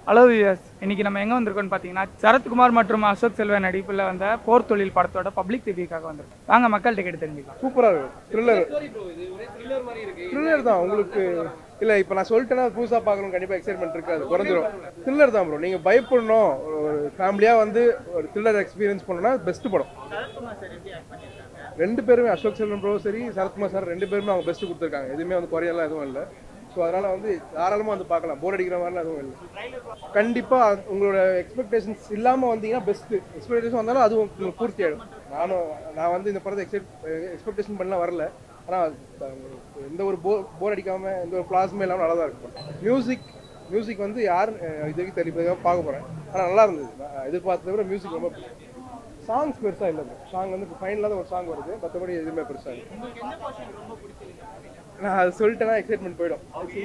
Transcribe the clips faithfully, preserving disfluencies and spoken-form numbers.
Hello viewers, இன்னைக்கு நம்ம எங்கே வந்திருக்கோம்னு பார்த்தீங்கன்னா சரத்குமார் மற்றும் அசோக் செல்வன் நடிப்பில் வந்த போர் தொழில் படத்தோட பப்ளிக் ரிவ்யூக்காக வந்திருக்கோம். வாங்க மக்கள்கிட்ட கேட்டு தெரிஞ்சுக்கலாம். சூப்பராக இருக்கும். த்ரில்லர் த்ரில்லர் தான் உங்களுக்கு. இல்லை இப்போ நான் சொல்லிட்டேன்னா புதுசாக பார்க்கணும், கண்டிப்பாக எக்ஸைட்மெண்ட் இருக்காது, குறைஞ்சிரும். த்ரில்லர் தான் ப்ரோ. நீங்கள் பயப்படணும், ஒரு ஃபேமிலியாக வந்து ஒரு த்ரில்லர் எக்ஸ்பீரியன்ஸ் பண்ணணும்னா பெஸ்ட் படம். ரெண்டு பேருமே அசோக் செல்வன் ப்ரோ சரி, சரத்குமார் சார் ரெண்டு பேருமே அவங்க பெஸ்ட்டு கொடுத்துருக்காங்க. எதுவுமே வந்து குறையெல்லாம் எதுவும் இல்லை. ஸோ அதனால் வந்து தாராளமாக வந்து பார்க்கலாம். போர் அடிக்கிற மாதிரிலாம் எதுவும் இல்லை. கண்டிப்பாக உங்களோட எக்ஸ்பெக்டேஷன்ஸ் இல்லாமல் வந்தீங்கன்னா பெஸ்ட்டு. எக்ஸ்பெக்டேஷன் வந்தாலும் அதுவும் உங்களுக்கு பூர்த்தி ஆகிடும். நானும் நான் வந்து இந்த படத்தை எக்ஸ்பெக்ட் எக்ஸ்பெக்டேஷன் பண்ணலாம் வரல. ஆனால் எந்த ஒரு போர் போர் அடிக்காமல் எந்த ஒரு ஃப்ளாஸுமே இல்லாமல் நல்லா தான் இருக்கும். மியூசிக் மியூசிக் வந்து யார் இது வரைக்கும் தெரியல பார்க்க போகிறேன். ஆனால் நல்லா இருந்தது. நான் எதிர்பார்த்ததை விட மியூசிக் ரொம்ப சாங்ஸ் பெருசாக இல்லை. சாங் வந்து இப்போ ஃபைனலாக தான் ஒரு சாங் வருது, மற்றபடி எதுவுமே பெருசாக இல்லை. நான் அது சொல்லிட்டேன்னா எக்ஸைட்மெண்ட் போயிடும்.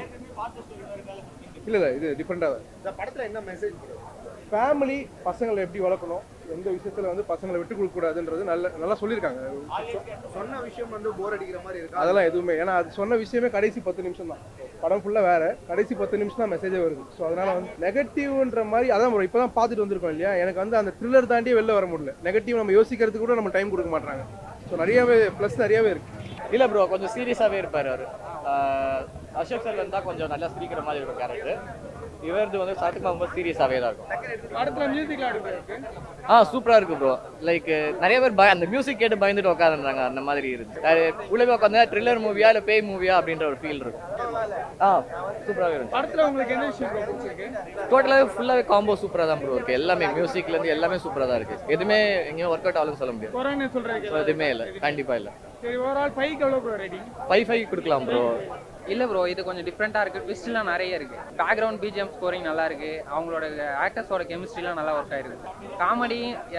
இல்லை இல்லை இது டிஃப்ரெண்டாக தான். இந்த படத்தில் என்ன மெசேஜ்? ஃபேமிலி பசங்களை எப்படி வளர்க்கணும், எந்த விஷயத்தில் வந்து பசங்களை விட்டு கொடுக்கக்கூடாதுன்றது நல்ல நல்லா சொல்லியிருக்காங்க. சொன்ன விஷயம் வந்து போர் அடிக்கிற மாதிரி இருக்கு. அதெல்லாம் எதுவுமே, ஏன்னா அது சொன்ன விஷயமே கடைசி பத்து நிமிஷம் தான். படம் ஃபுல்லாக வேறு, கடைசி பத்து நிமிஷம் தான் மெசேஜே வருது. ஸோ அதனால் வந்து நெகட்டிவ்ன்ற மாதிரி அதான் இப்போ தான் பார்த்துட்டு வந்திருக்கோம் இல்லையா. எனக்கு வந்து அந்த த்ரில்லர் தாண்டி வெளில வர முடியல. நெகட்டிவ் நம்ம யோசிக்கிறதுக்கு கூட நம்ம டைம் கொடுக்க மாட்டாங்க. ஸோ நிறையாவே ப்ளஸ் நிறையாவே இருக்குது. இல்லை ப்ரோ, கொஞ்சம் சீரியஸாகவே இருப்பார் அவர். அசோக் செல்வன் தான் கொஞ்சம் நல்லா சிரிக்கிற மாதிரி இருக்கும் கேரக்டர். இவரது வந்து சரத்குமார் ரொம்ப சீரியஸாகவே தான் இருக்கும். படத்தில் மியூசிக்லாம் இருக்கு. ஆ சூப்பராக இருக்குது ப்ரோ. லைக் நிறைய பேர் பய அந்த மியூசிக் கேட்டு பயந்துட்டு உட்காந்துருந்தாங்க. அந்த மாதிரி இருந்துச்சு. உள்ளே உட்காந்து த்ரில்லர் மூவியா இல்லை பேய் மூவியா அப்படின்ற ஒரு ஃபீல் இருக்கும். ஆ சூப்பராகவே இருக்கும். படத்தில் உங்களுக்கு என்ன விஷயம் பிடிச்சிருக்கு? டோட்டலாகவே ஃபுல்லாகவே காம்போ சூப்பராக தான் ப்ரோ இருக்குது. எல்லாமே மியூசிக்லேருந்து எல்லாமே சூப்பராக தான் இருக்குது. எதுவுமே எங்கேயும் ஒர்க் அவுட் ஆகும்னு சொல்ல முடியாது. கொரோனா சொல்கிறீங்க? எதுவுமே இல்லை, கண்டிப்பாக இல்லை. சரி, ஓவரால் ஃபைவ்க்கு எவ்வளோ ப்ரோ ரேட்டிங்? ஃபைவ் ஃபைவ் கொடுக்கலாம் ப்ரோ. இல்லை ப்ரோ, இது கொஞ்சம் டிஃப்ரெண்ட்டாக இருக்குது. ட்விஸ்ட்லாம் நிறைய இருக்குது. பேக்ரவுண்ட் பிஜிஎம் ஸ்கோரிங் நல்லா இருக்குது. அவங்களோட ஆக்டர்ஸோட கெமிஸ்ட்ரிலாம் நல்லா ஒர்க் ஆயிருக்கு. காமெடி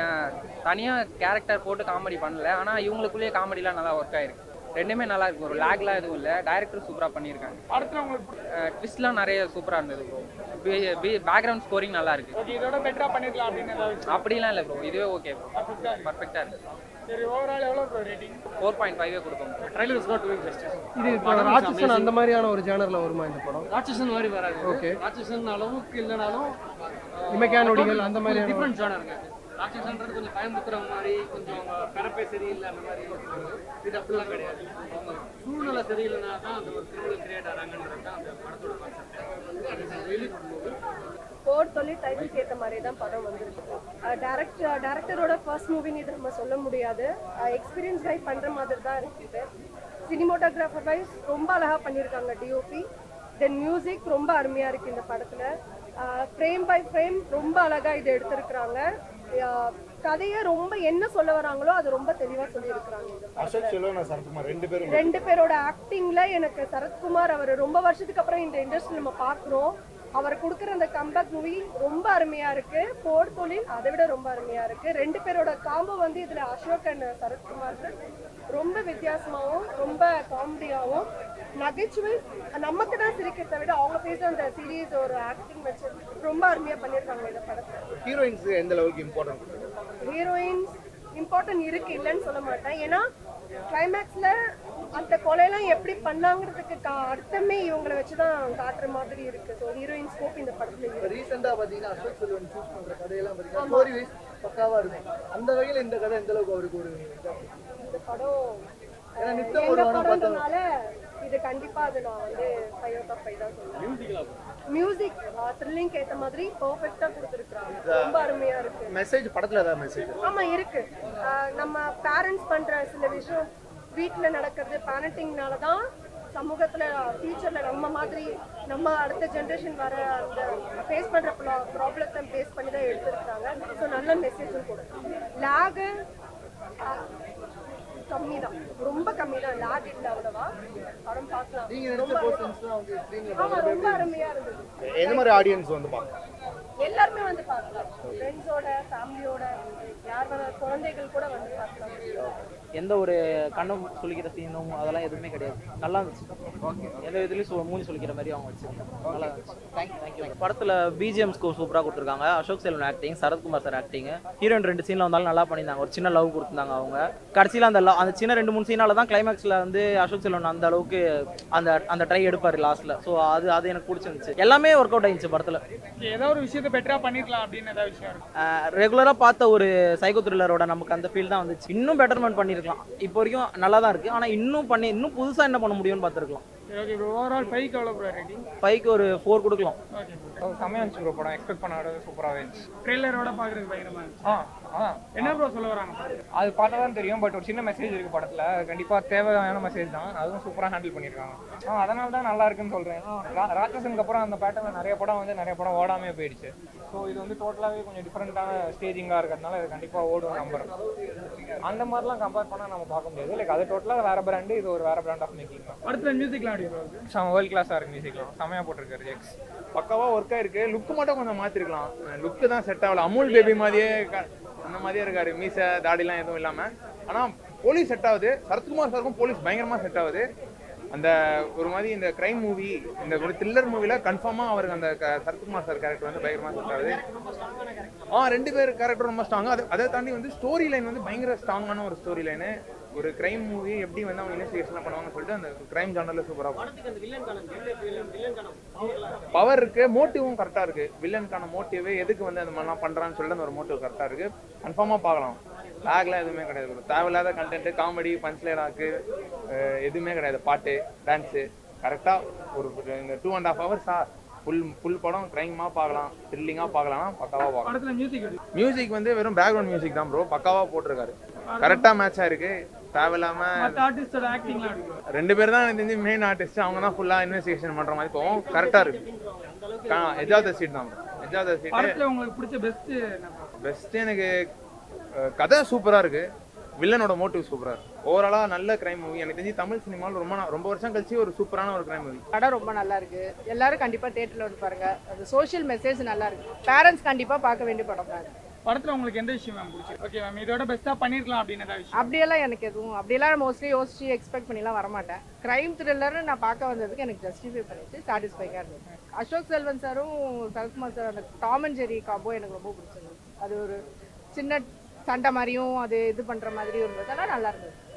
தனியாக கேரக்டர் போட்டு காமெடி பண்ணல, ஆனால் இவங்களுக்குள்ளேயே காமெடிலாம் நல்லா ஒர்க் ஆயிருக்கு. ரெண்டுமே நல்லா இருக்கு. ஒரு லேக்லாம் எதுவும் இல்லை. டைரக்டர் சூப்பராக பண்ணியிருக்காங்க. படத்தில் உங்களுக்கு ட்விஸ்ட்லாம் நிறைய சூப்பராக இருந்தது ப்ரோ. பேக்ரவுண்ட் ஸ்கோரிங் நல்லா இருக்கு. இதோட பெட்டராக பண்ணிருக்கலாம் அப்படின்னு ஏதாவது? அப்படிலாம் இல்லை ப்ரோ, இதுவே ஓகே ப்ரோ, பர்ஃபெக்டாக இருக்குது. சரி, ஓவரால் எவ்வளோ ப்ரோ ரேட்டிங்? ஃபோர் பாயிண்ட் ஃபைவே கொடுப்போம். Trailer is not doing justice. இது ராட்சசன் அந்த மாதிரியான ஒரு ஜானர்ல வருமா இந்த படம்? ராட்சசன் மாதிரி வராது. ஓகே. ராட்சசன் அளவுக்கு இல்லைனாலும் இமைக்கா நொடிகள் அந்த மாதிரி டிஃப்ரெண்ட் ஜானருங்க. ராட்சசன்றது கொஞ்சம் பயமுறுத்துற மாதிரி, கொஞ்சம் பிறப்பே சரியில்லை அந்த மாதிரி. இது அப்படிலாம் கிடையாது. அவங்க சூழ்நிலை சரியில்லைன்னா தான் அந்த ஒரு சூழ்நிலை கிரியேட் ஆகிறாங்கன்றது தான் அந்த படத்தோட கான்செப்ட். போர் தொழில் டைட்டிலுக்கு ஏற்ற மாதிரி தான் படம் வந்துருக்கு. டேரக்டர் டேரக்டரோட ஃபர்ஸ்ட் மூவின்னு இது நம்ம சொல்ல முடியாது. எக்ஸ்பீரியன்ஸ் கைட் பண்ணுற மாதிரி தான் இருக்குது. சினிமோட்டோகிராஃபர் வைஸ் ரொம்ப அழகாக பண்ணியிருக்காங்க டிஓபி. தென் மியூசிக் ரொம்ப அருமையாக இருக்குது இந்த படத்தில். ஃப்ரேம் பை ஃப்ரேம் ரொம்ப அழகாக இதை எடுத்திருக்கிறாங்க. கதையை ரொம்ப என்ன சொல்ல வராங்களோ அது ரொம்ப தெளிவாக சொல்லியிருக்கிறாங்க. அசோக் செல்வன் சரத்குமார் ரெண்டு பேரும் ரெண்டு பேரோட ஆக்டிங்ல எனக்கு சரத்குமார் அவர் ரொம்ப வருஷத்துக்கு அப்புறம் இந்த இண்டஸ்ட்ரி நம்ம பார்க்குறோம். அவர் கொடுக்குற அந்த கம்பேக் மூவி ரொம்ப அருமையா இருக்கு. போர் தொழில் அதை விட ரொம்ப அருமையா இருக்கு. ரெண்டு பேரோட காம்போ வந்து இதுல அசோக் அண்ட் சரத்குமாருக்கு ரொம்ப வித்தியாசமாகவும் ரொம்ப காமெடியாகவும் நகைச்சுவை நமக்கு தான் சிரிக்கிறத விட அவங்க பேசுற அந்த சீரியஸ் ஒரு ஆக்டிங் வச்சு ரொம்ப அருமையா பண்ணியிருக்காங்க இந்த படத்தை. ஹீரோயின்ஸ் எந்த லெவலுக்கு இம்பார்ட்டன்ட்? ஹீரோயின்ஸ் இம்பார்ட்டன்ட் இருக்கு, இல்லைன்னு சொல்ல மாட்டேன். ஏன்னா கிளைமேக்ஸ்ல அந்த கொலையெல்லாம் எப்படி பண்ணாங்கிறதுக்கு அர்த்தமே இவங்களை வச்சுதான் காட்டுற மாதிரி இருக்கு. ஸோ ஹீரோயின் ஸ்கோப் இந்த படத்துல இருக்கு. ரீசெண்டா பாத்தீங்கன்னா அசோக் செல்வன் சூஸ் பண்ற கதையெல்லாம் பாத்தீங்கன்னா ஸ்டோரி வைஸ் பக்காவா இருக்கும். அந்த வகையில இந்த கதை எந்த அளவுக்கு அவருக்கு ஒரு இந்த படம் எங்க படம்னால இது கண்டிப்பா அது நான் வந்து ஃபைவ் அவுட் ஆஃப் ஃபைவ் தான் சொல்லுவேன். மியூசிக் த்ரில்லிங் ஏற்ற மாதிரி பர்ஃபெக்டா கொடுத்துருக்காங்க. ரொம்ப அருமையா இருக்கு. மெசேஜ் படத்துல ஏதாவது மெசேஜ்? ஆமா இருக்கு. நம்ம பேரண்ட்ஸ் பண்ற சில விஷயம் வீட்டில் நடக்கிறது பேரண்டிங்னால தான் சமூகத்தில் ஃபியூச்சரில் நம்ம மாதிரி நம்ம அடுத்த ஜென்ரேஷன் வர அந்த ஃபேஸ் பண்ணுற ப்ராப்ளத்தை ஃபேஸ் பண்ணி தான் எடுத்துருக்காங்க. ஸோ நல்ல மெசேஜும் கொடுக்கும். லேகு கம்மி தான், ரொம்ப கம்மி தான். லேக் இல்லை அவ்வளவா. படம் பார்க்கலாம். ஆமாம், ரொம்ப அருமையாக இருந்தது. எந்த மாதிரி ஆடியன்ஸ் வந்து பார்க்கலாம்? எல்லாருமே வந்து பார்க்கலாம். ஃப்ரெண்ட்ஸோட ஃபேமிலியோட யார் வர குழந்தைகள் கூட வந்து பார்க்கலாம். எந்த ஒரு கண்ணும் சொல்லிக்கிற சீனும் அதெல்லாம் எதுவுமே கிடையாது. நல்லா இருந்துச்சு. ஓகே, எந்த இதுலேயும் சொ மூஞ்சி சொல்லிக்கிற மாதிரி அவங்க வச்சுருக்காங்க. நல்லா இருந்துச்சு. Thank you thank you. படத்தில் பிஜிஎம் ஸ்கோர் சூப்பராக கொடுத்துருக்காங்க. Ashok Selvan acting, Sarathkumar sir acting, heroine ரெண்டு சீனில் வந்தாலும் நல்லா பண்ணியிருந்தாங்க. ஒரு சின்ன லவ் கொடுத்துருந்தாங்க அவங்க. கடைசியில் அந்த லவ் அந்த சின்ன ரெண்டு மூணு சீனால தான் கிளைமேக்ஸில் வந்து அசோக் செல்வன் அந்த அளவுக்கு அந்த அந்த ட்ரை எடுப்பார் லாஸ்ட்டில். ஸோ அது அது எனக்கு பிடிச்சிருந்துச்சு. எல்லாமே ஒர்க் அவுட் ஆயிடுச்சு படத்தில். ஏதோ ஒரு விஷயத்தை பெட்டராக பண்ணிருக்கலாம் அப்படின்னு ஏதாவது விஷயம் இருக்கு. ரெகுலராக பார்த்த ஒரு சைக்கோ த்ரில்லரோட நமக்கு அந்த ஃபீல் தான் வந்துச்சு. இன்னும் பெட்டர்மெண்ட் பண்ணியிருக்கலாம். இப்போ வரைக்கும் நல்லா தான் இருக்குது. ஆனால் இன்னும் பண்ணி இன்னும் புதுசாக என்ன பண்ண முடியும்னு பார்த்துருக்கலாம். ஓகே ப்ரோ, ஓவரால் ஃபைவ்க்கு எவ்வளோ ப்ரோ ரேட்டிங்? ஃபைவ்க்கு ஒரு ஃபோர் கொடுக்கலாம். ஓகே ப்ரோ, செம்மையாக இருந்துச்சு ப்ரோ படம். எக்ஸ்பெக்ட் பண்ணாத சூப்பராகவே இருந்துச்சு. ட்ரெய்லரோட பார்க்குறதுக்கு பயங்கரமாக இருந்துச்சு. ஆ ஆ என்ன ப்ரோ சொல்ல வராங்க? அது பார்த்தா தான் தெரியும். பட் ஒரு சின்ன மெசேஜ் இருக்குது படத்தில். கண்டிப்பாக தேவையான மெசேஜ் தான். அதுவும் சூப்பராக ஹேண்டில் பண்ணியிருக்காங்க. ஆ அதனால தான் நல்லா இருக்குன்னு சொல்கிறேன். ராட்சசனுக்கு அப்புறம் அந்த பேட்டர்னில் நிறைய படம் வந்து நிறைய படம் ஓடாமே போயிடுச்சு. ஸோ இது வந்து டோட்டலாகவே கொஞ்சம் டிஃப்ரெண்ட்டான ஸ்டேஜிங்காக இருக்கிறதுனால இது கண்டிப்பாக ஓடும் நம்புறேன். அந்த மாதிரிலாம் கம்பேர் பண்ணால் நம்ம பார்க்க முடியாது. லைக் அது டோட்டலாக வேறு பிராண்டு, இது ஒரு வேறு பிராண்ட் ஆஃப் மேக்கிங் தான். அடுத்த மியூசிக்லாம் செம வேர்ல்ட் கிளாஸாக இருக்குது. மியூசிக்லாம் செமையாக போட்டிருக்காரு ஜெக்ஸ். பக்காவாக ஒர்க் ஆயிருக்கு. லுக்கு மட்டும் கொஞ்சம் மாற்றிருக்கலாம். லுக்கு தான் செட் ஆகல. அமுல் பேபி மாதிரியே அந்த மாதிரியே இருக்காரு. மீசை தாடிலாம் எதுவும் இல்லாமல். ஆனால் போலீஸ் செட் ஆகுது. சரத்குமார் சாருக்கும் போலீஸ் பயங்கரமாக செட் ஆகுது. அந்த ஒரு மாதிரி இந்த கிரைம் மூவி, இந்த ஒரு த்ரில்லர் மூவியில் கன்ஃபார்மாக அவருக்கு அந்த சரத்குமார் சார் கேரக்டர் வந்து பயங்கரமாக செட் ஆகுது. ஆ ரெண்டு பேர் கேரக்டர் ரொம்ப ஸ்ட்ராங்காக. அதை அதை தாண்டி வந்து ஸ்டோரி லைன் வந்து பயங்கர ஸ்ட்ராங்கான ஒரு ஸ்டோரி லைனு. ஒரு கிரைம் மூவி எப்படி வந்து அவங்க இன்வெஸ்டிகேஷன் பண்ணுவாங்கன்னு சொல்லிட்டு அந்த கிரைம் ஜானரில் சூப்பராக பவர் இருக்கு. மோட்டிவும் கரெக்டாக இருக்கு. வில்லனுக்கான மோட்டிவே எதுக்கு வந்து அந்த மாதிரிலாம் பண்ணுறான்னு சொல்லிட்டு அந்த ஒரு மோட்டிவ் கரெக்டாக இருக்கு. கன்ஃபார்மாக பார்க்கலாம். பேக்லாம் எதுவுமே கிடையாது. தேவையில்லாத கண்டென்ட், காமெடி, பஞ்ச்லைனாக்கு எதுவுமே கிடையாது. பாட்டு, டான்ஸு கரெக்டாக ஒரு இந்த டூ அண்ட் ஹாஃப் ஹவர்ஸா ஃபுல் ஃபுல் படம் கிரைமாக பார்க்கலாம், த்ரில்லிங்காக பார்க்கலாம், பக்காவாக பார்க்கலாம். மியூசிக் வந்து வெறும் பேக்ரவுண்ட் மியூசிக் தான் ப்ரோ. பக்காவாக போட்டிருக்காரு. கரெக்டாக மேட்சாக இருக்கு. தேவையில்லாம ரெண்டு பேர் தான் எனக்கு தெரிஞ்சு மெயின் ஆர்டிஸ்ட். அவங்க தான் ஃபுல்லாக இன்வெஸ்டிகேஷன் பண்ணுற மாதிரி போகும். கரெக்டாக இருக்கு. எஜ் ஆஃப் த சீட் தான். Edge of the seat. உங்களுக்கு பிடிச்ச பெஸ்ட் பெஸ்ட் எனக்கு கதை சூப்பராக இருக்கு. வில்லனோட மோட்டிவ் சூப்பராக இருக்கு. ஓவராலாக நல்ல கிரைம் மூவி. எனக்கு தெரிஞ்சு தமிழ் சினிமாவில் ரொம்ப ரொம்ப வருஷம் கழிச்சு ஒரு சூப்பரான ஒரு கிரைம் மூவி. படம் ரொம்ப நல்லா இருக்கு. எல்லாரும் கண்டிப்பாக தேட்டரில் வந்து பாருங்க. அது சோஷியல் மெசேஜ் நல்லா இருக்கு. பேரண்ட்ஸ் கண்டிப்பாக பார்க்க வேண்டிய படம் தான். படத்தில் உங்களுக்கு எந்த விஷயம் மேம் பிடிச்சிருக்கு? ஓகே மேம், இதோட பெஸ்ட்டாக பண்ணியிருக்கலாம் அப்படின்னு ஏதாவது விஷயம்? அப்படியெல்லாம் எனக்கு எதுவும் அப்படியெல்லாம் மோஸ்ட்லி யோசிச்சு எக்ஸ்பெக்ட் பண்ணிலாம் வரமாட்டேன். கிரைம் த்ரில்லர்னு நான் பார்க்க வந்ததுக்கு எனக்கு ஜஸ்டிஃபை பண்ணிட்டு சாட்டிஸ்ஃபைங்காக இருந்தது. அசோக் செல்வன் சாரும் சரத்குமார் சார் அந்த டாம் அண்ட் ஜெரி காம்போ எனக்கு ரொம்ப பிடிச்சிருந்தது. அது ஒரு சின்ன சண்டை மாதிரியும் அது இது பண்ணுற மாதிரியும் இருந்தது. அதெல்லாம் நல்லா இருந்தது.